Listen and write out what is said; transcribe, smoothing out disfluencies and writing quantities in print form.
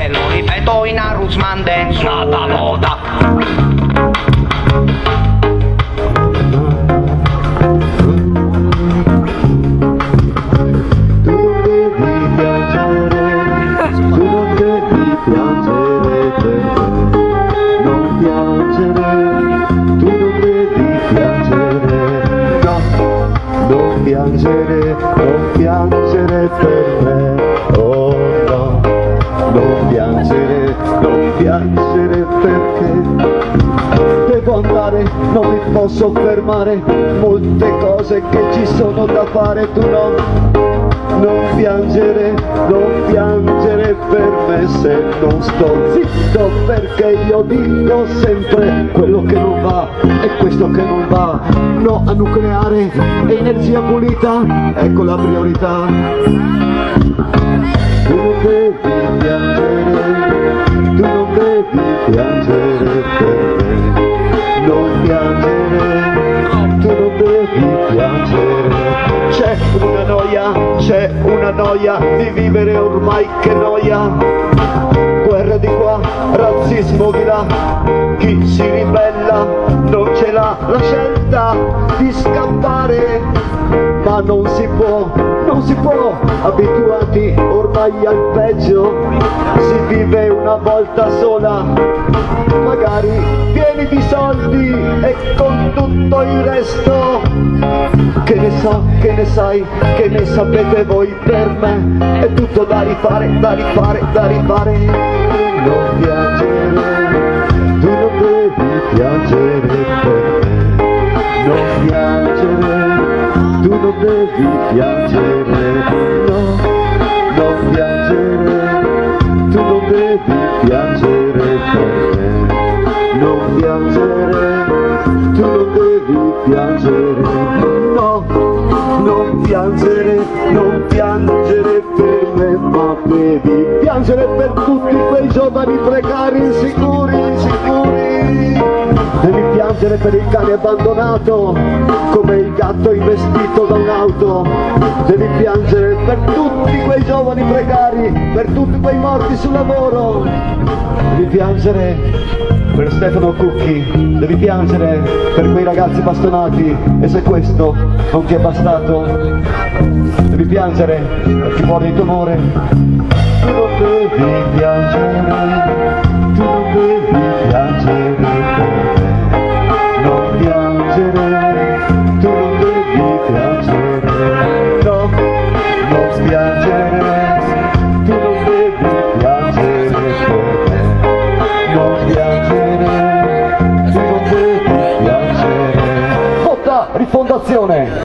e lo ripeto in Arusman Dance, nata moda. Non piangere per me, oh no, non piangere perché devo andare, non mi posso fermare, molte cose che ci sono da fare, tu no, non piangere per me se non sto zitto, perché io dico sempre quello che non va e questo che non va, no a nucleare e energia pulita, ecco la priorità. Tu non devi piangere per me, non piangere, tu non devi piangere. C'è una noia di vivere ormai, che noia, guerra di qua, razzismo di là, chi si ribella non ce l'ha la scelta di scappare, ma non si può, abituati ormai al peggio, si vive una volta sola, magari pieni di soldi e con tutto il resto, che ne so, che ne sai, che ne sapete voi, per me è tutto da rifare. Non piangere, tu non devi piangere per me, non piangere, tu non devi piangere, no, non piangere, tu non devi piangere per me, non piangere, tu non devi piangere, no, non piangere per me, ma devi piangere per tutti quei giovani precari, insicuri, devi piangere per il cane abbandonato, come il gatto investito da un'auto, devi piangere per tutti quei giovani precari, per tutti quei morti sul lavoro, devi piangere per Stefano Cucchi, devi piangere per quei ragazzi bastonati, e se questo non ti è bastato, devi piangere per chi muore di tumore. Tu non devi piangere, tu non devi piangere per me, non piangere, tu non devi piangere, no, non piangere, tu non devi piangere per me, non piangere, tu non devi piangere. Vota Rifondazione!